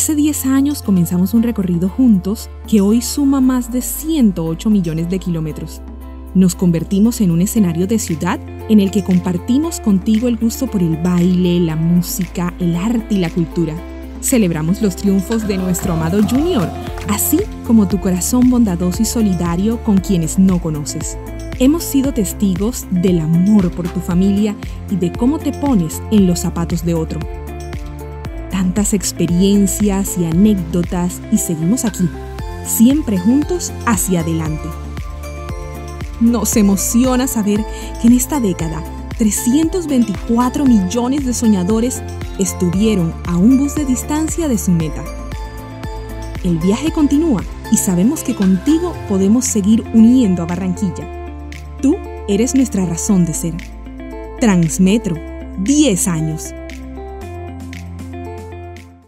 Hace 10 años comenzamos un recorrido juntos que hoy suma más de 108 millones de kilómetros. Nos convertimos en un escenario de ciudad en el que compartimos contigo el gusto por el baile, la música, el arte y la cultura. Celebramos los triunfos de nuestro amado Junior, así como tu corazón bondadoso y solidario con quienes no conoces. Hemos sido testigos del amor por tu familia y de cómo te pones en los zapatos de otro. Tantas experiencias y anécdotas y seguimos aquí, siempre juntos hacia adelante. Nos emociona saber que en esta década 324 millones de soñadores estuvieron a un bus de distancia de su meta. El viaje continúa y sabemos que contigo podemos seguir uniendo a Barranquilla. Tú eres nuestra razón de ser. Transmetro, 10 años.